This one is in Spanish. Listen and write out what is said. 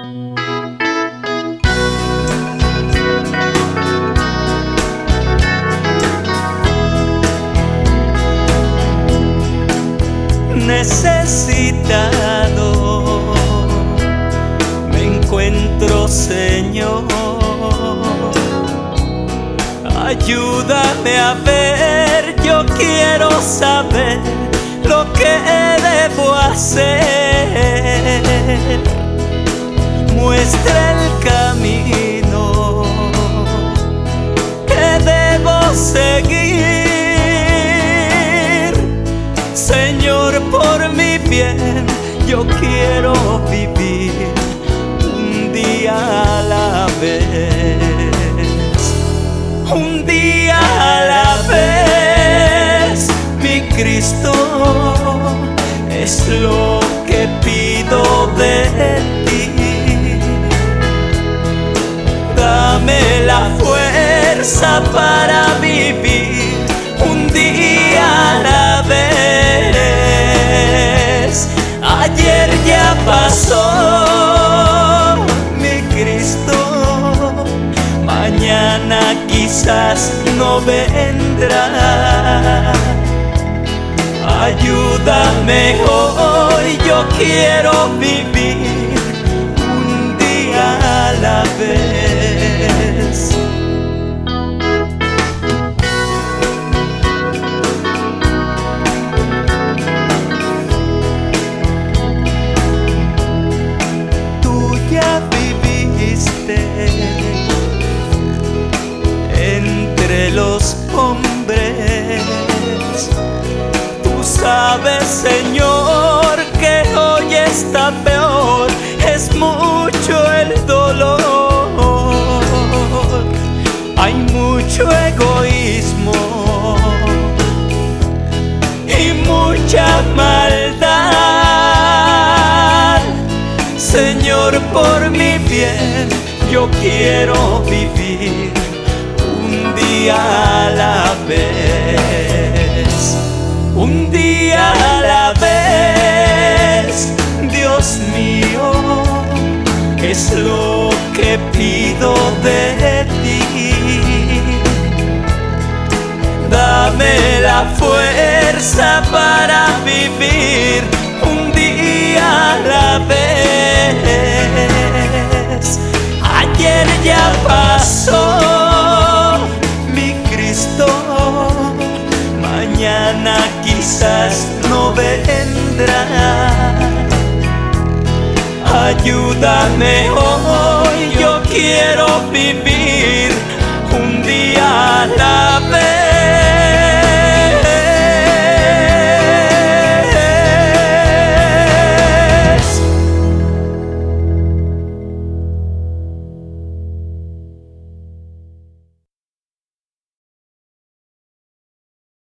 Necesitado me encuentro, Señor. Ayúdame a ver, yo quiero saber lo que debo hacer. Muestra el camino que debo seguir. Señor, por mi bien, yo quiero vivir un día a la vez. Un día a la vez, mi Cristo, es lo que pido de ti. Dame la fuerza para vivir un día a la vez. Ayer ya pasó, mi Cristo, mañana quizás no vendrá. Ayúdame hoy, yo quiero vivir un día a la vez. Tú ya viviste entre los hombres. Tú sabes, Señor, que hoy está peor, es mucho el dolor. Hay mucho egoísmo y mucha maldad. Señor, por mi bien, yo quiero vivir un día a la vez. Un día a la vez, Dios mío, es lo que pido de ti. Dame la fuerza para vivir un día a la vez. Ayer ya pasó, mi Cristo, mañana quizás no vendrá. Ayúdame hoy, yo quiero vivir